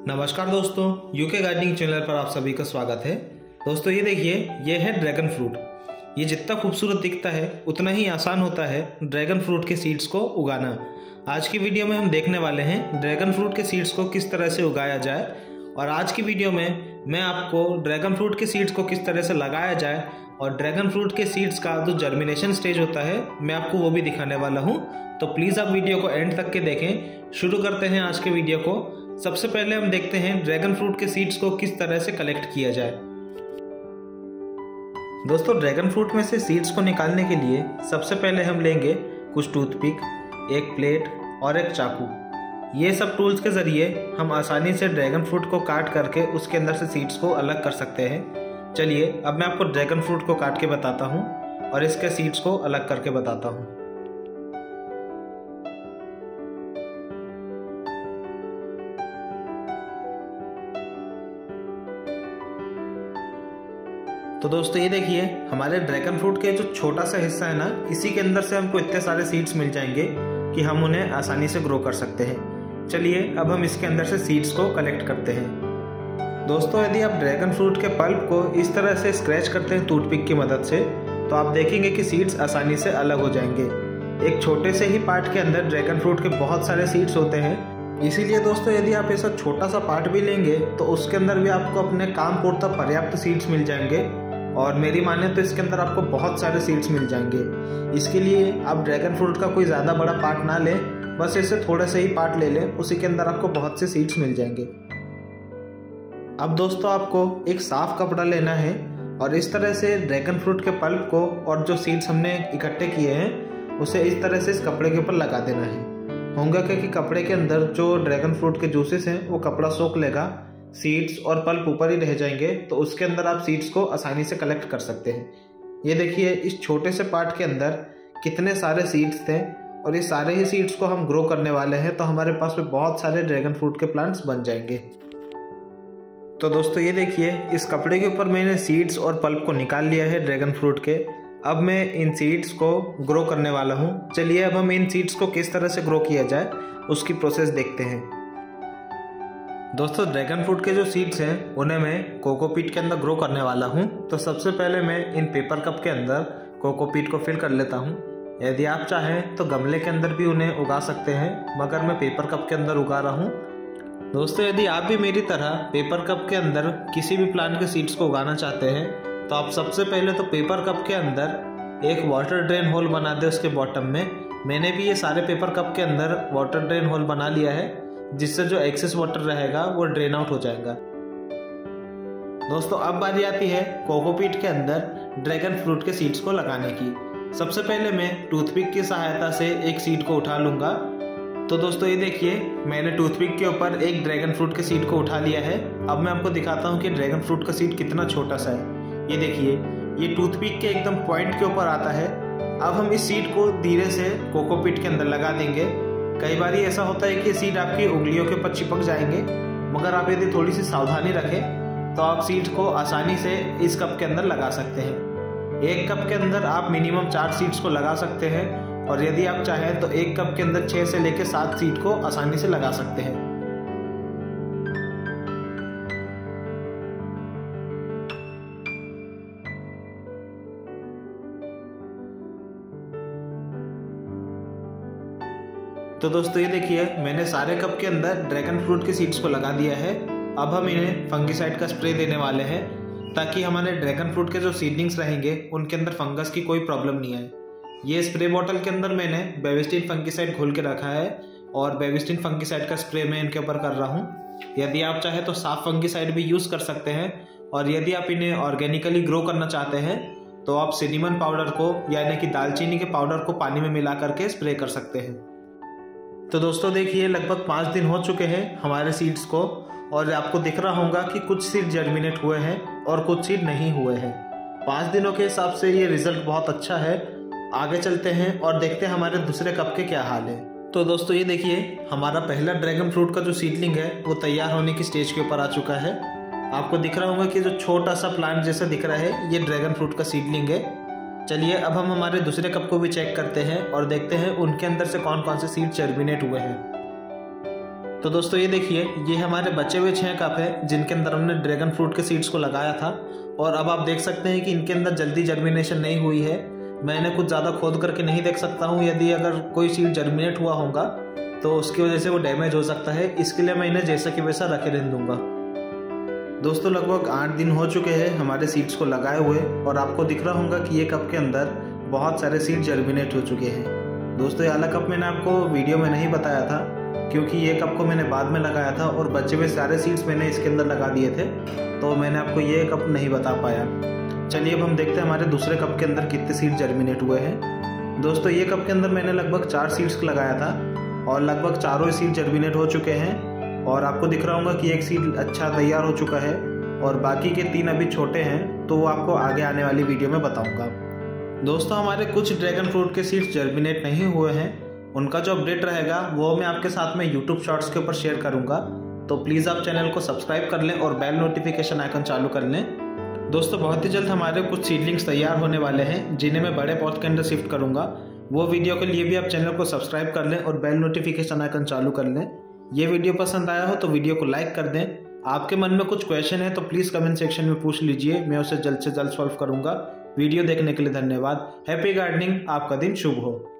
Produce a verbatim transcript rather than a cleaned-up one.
नमस्कार दोस्तों, UK gardening channel पर आप सभी का स्वागत है। दोस्तों ये देखिए, ये है ड्रैगन फ्रूट। ये जितना खूबसूरत दिखता है उतना ही आसान होता है ड्रैगन फ्रूट के सीड्स को उगाना। आज की वीडियो में हम देखने वाले हैं ड्रैगन फ्रूट के सीड्स को किस तरह से उगाया जाए, और आज की वीडियो में मैं आपको ड्रैगन फ्रूट के सीड्स को किस तरह से लगाया जाए और ड्रैगन फ्रूट के सीड्स का जो जर्मिनेशन स्टेज होता है मैं आपको वो भी दिखाने वाला हूँ। तो प्लीज़ आप वीडियो को एंड तक के देखें। शुरू करते हैं आज के वीडियो को। सबसे पहले हम देखते हैं ड्रैगन फ्रूट के सीड्स को किस तरह से कलेक्ट किया जाए। दोस्तों, ड्रैगन फ्रूट में से सीड्स को निकालने के लिए सबसे पहले हम लेंगे कुछ टूथपिक, एक प्लेट और एक चाकू। ये सब टूल्स के ज़रिए हम आसानी से ड्रैगन फ्रूट को काट करके उसके अंदर से सीड्स को अलग कर सकते हैं। चलिए अब मैं आपको ड्रैगन फ्रूट को काट के बताता हूँ और इसके सीड्स को अलग करके बताता हूँ। तो दोस्तों ये देखिए, हमारे ड्रैगन फ्रूट के जो छोटा सा हिस्सा है ना, इसी के अंदर से हमको इतने सारे सीड्स मिल जाएंगे कि हम उन्हें आसानी से ग्रो कर सकते हैं। चलिए अब हम इसके अंदर से सीड्स को कलेक्ट करते हैं। दोस्तों, यदि आप ड्रैगन फ्रूट के पल्प को इस तरह से स्क्रैच करते हैं टूथपिक की मदद से, तो आप देखेंगे कि सीड्स आसानी से अलग हो जाएंगे। एक छोटे से ही पार्ट के अंदर ड्रैगन फ्रूट के बहुत सारे सीड्स होते हैं, इसीलिए दोस्तों यदि आप ऐसा छोटा सा पार्ट भी लेंगे तो उसके अंदर भी आपको अपने काम पूरता पर्याप्त सीड्स मिल जाएंगे। और मेरी माने तो इसके अंदर आपको बहुत सारे सीड्स मिल जाएंगे। इसके लिए आप ड्रैगन फ्रूट का कोई ज़्यादा बड़ा पार्ट ना लें, बस ऐसे थोड़े से ही पार्ट ले लें, उसी के अंदर आपको बहुत से सीड्स मिल जाएंगे। अब दोस्तों आपको एक साफ कपड़ा लेना है और इस तरह से ड्रैगन फ्रूट के पल्प को और जो सीड्स हमने इकट्ठे किए हैं उसे इस तरह से इस कपड़े के ऊपर लगा देना है। होगा क्योंकि कपड़े के अंदर जो ड्रैगन फ्रूट के जूसेस हैं वो कपड़ा सोख लेगा, सीड्स और पल्प ऊपर ही रह जाएंगे, तो उसके अंदर आप सीड्स को आसानी से कलेक्ट कर सकते हैं। ये देखिए, इस छोटे से पार्ट के अंदर कितने सारे सीड्स थे और ये सारे ही सीड्स को हम ग्रो करने वाले हैं, तो हमारे पास में बहुत सारे ड्रैगन फ्रूट के प्लांट्स बन जाएंगे। तो दोस्तों ये देखिए, इस कपड़े के ऊपर मैंने सीड्स और पल्प को निकाल लिया है ड्रैगन फ्रूट के। अब मैं इन सीड्स को ग्रो करने वाला हूँ। चलिए अब हम इन सीड्स को किस तरह से ग्रो किया जाए उसकी प्रोसेस देखते हैं। दोस्तों, ड्रैगन फ्रूट के जो सीड्स हैं उन्हें मैं कोकोपीट के अंदर ग्रो करने वाला हूं। तो सबसे पहले मैं इन पेपर कप के अंदर कोकोपीट को फिल कर लेता हूं। यदि आप चाहें तो गमले के अंदर भी उन्हें उगा सकते हैं, मगर मैं पेपर कप के अंदर उगा रहा हूं। दोस्तों, यदि आप भी मेरी तरह पेपर कप के अंदर किसी भी प्लांट के सीड्स को उगाना चाहते हैं, तो आप सबसे पहले तो पेपर कप के अंदर एक वाटर ड्रेन होल बना दें उसके बॉटम में। मैंने भी ये सारे पेपर कप के अंदर वाटर ड्रेन होल बना लिया है, जिससे जो एक्सेस वाटर रहेगा वो ड्रेन आउट हो जाएगा। दोस्तों, अब बारी आती है कोकोपीट के अंदर ड्रैगन फ्रूट के सीड्स को लगाने की। सबसे पहले मैं टूथपिक की सहायता से एक सीड को उठा लूँगा। तो दोस्तों ये देखिए, मैंने टूथपिक के ऊपर एक ड्रैगन फ्रूट के सीड को उठा लिया है। अब मैं आपको दिखाता हूँ कि ड्रैगन फ्रूट का सीड कितना छोटा सा है। ये देखिए, ये टूथपिक के एकदम पॉइंट के ऊपर आता है। अब हम इस सीड को धीरे से कोकोपीट के अंदर लगा देंगे। कई बार ऐसा होता है कि सीड आपकी उंगलियों के ऊपर चिपक जाएंगे, मगर आप यदि थोड़ी सी सावधानी रखें तो आप सीड को आसानी से इस कप के अंदर लगा सकते हैं। एक कप के अंदर आप मिनिमम चार सीड्स को लगा सकते हैं, और यदि आप चाहें तो एक कप के अंदर छः से लेकर सात सीड को आसानी से लगा सकते हैं। तो दोस्तों ये देखिए, मैंने सारे कप के अंदर ड्रैगन फ्रूट के सीड्स को लगा दिया है। अब हम इन्हें फंगिसाइड का स्प्रे देने वाले हैं, ताकि हमारे ड्रैगन फ्रूट के जो सीडलिंग्स रहेंगे उनके अंदर फंगस की कोई प्रॉब्लम नहीं आए। ये स्प्रे बॉटल के अंदर मैंने बेविस्टिन फंगिसाइड घोल के रखा है, और बेविस्टिन फंगिसाइड का स्प्रे मैं इनके ऊपर कर रहा हूँ। यदि आप चाहें तो साफ फंगिसाइड भी यूज़ कर सकते हैं, और यदि आप इन्हें ऑर्गेनिकली ग्रो करना चाहते हैं तो आप सिनेमन पाउडर को, यानी कि दालचीनी के पाउडर को पानी में मिला करके स्प्रे कर सकते हैं। तो दोस्तों देखिए, लगभग पाँच दिन हो चुके हैं हमारे सीड्स को, और आपको दिख रहा होगा कि कुछ सीड जर्मिनेट हुए हैं और कुछ सीड नहीं हुए हैं। पाँच दिनों के हिसाब से ये रिजल्ट बहुत अच्छा है। आगे चलते हैं और देखते हैं हमारे दूसरे कप के क्या हाल है। तो दोस्तों ये देखिए, हमारा पहला ड्रैगन फ्रूट का जो सीडलिंग है वो तैयार होने की स्टेज के ऊपर आ चुका है। आपको दिख रहा होगा कि जो छोटा सा प्लांट जैसा दिख रहा है, ये ड्रैगन फ्रूट का सीडलिंग है। चलिए अब हम हमारे दूसरे कप को भी चेक करते हैं और देखते हैं उनके अंदर से कौन कौन से सीड जर्मिनेट हुए हैं। तो दोस्तों ये देखिए, ये हमारे बचे हुए छह कप है जिनके अंदर हमने ड्रैगन फ्रूट के सीड्स को लगाया था। और अब आप देख सकते हैं कि इनके अंदर जल्दी जर्मिनेशन नहीं हुई है। मैं इन्हें कुछ ज़्यादा खोद करके नहीं देख सकता हूँ, यदि अगर कोई सीड जर्मिनेट हुआ होगा तो उसकी वजह से वो डैमेज हो सकता है। इसके लिए मैं इन्हें जैसा कि वैसा रखे रहने दूंगा। दोस्तों लगभग आठ दिन हो चुके हैं हमारे सीड्स को लगाए हुए, और आपको दिख रहा होगा कि ये कप के अंदर बहुत सारे सीड जर्मिनेट हो चुके हैं। दोस्तों ये वाला कप मैंने आपको वीडियो में नहीं बताया था, क्योंकि ये कप को मैंने बाद में लगाया था और बचे हुए सारे सीड्स मैंने इसके अंदर लगा दिए थे, तो मैंने आपको ये कप नहीं बता पाया। चलिए अब हम देखते हैं हमारे दूसरे कप के अंदर कितने सीड जर्मिनेट हुए हैं। दोस्तों ये कप के अंदर मैंने लगभग चार सीड्स लगाया था और लगभग चारों सीड जर्मिनेट हो चुके हैं। और आपको दिख रहा होगा कि एक सीड अच्छा तैयार हो चुका है और बाकी के तीन अभी छोटे हैं, तो वो आपको आगे आने वाली वीडियो में बताऊंगा। दोस्तों हमारे कुछ ड्रैगन फ्रूट के सीड्स जर्मिनेट नहीं हुए हैं, उनका जो अपडेट रहेगा वो मैं आपके साथ में यूट्यूब शॉर्ट्स के ऊपर शेयर करूंगा। तो प्लीज़ आप चैनल को सब्सक्राइब कर लें और बेल नोटिफिकेशन आइकन चालू कर लें। दोस्तों बहुत ही जल्द हमारे कुछ सीडलिंग्स तैयार होने वाले हैं जिन्हें मैं बड़े पॉट के अंदर शिफ्ट करूंगा। वो वीडियो के लिए भी आप चैनल को सब्सक्राइब कर लें और बेल नोटिफिकेशन आइकन चालू कर लें। ये वीडियो पसंद आया हो तो वीडियो को लाइक कर दें। आपके मन में कुछ क्वेश्चन है तो प्लीज़ कमेंट सेक्शन में पूछ लीजिए, मैं उसे जल्द से जल्द सॉल्व करूंगा। वीडियो देखने के लिए धन्यवाद। हैप्पी गार्डनिंग, आपका दिन शुभ हो।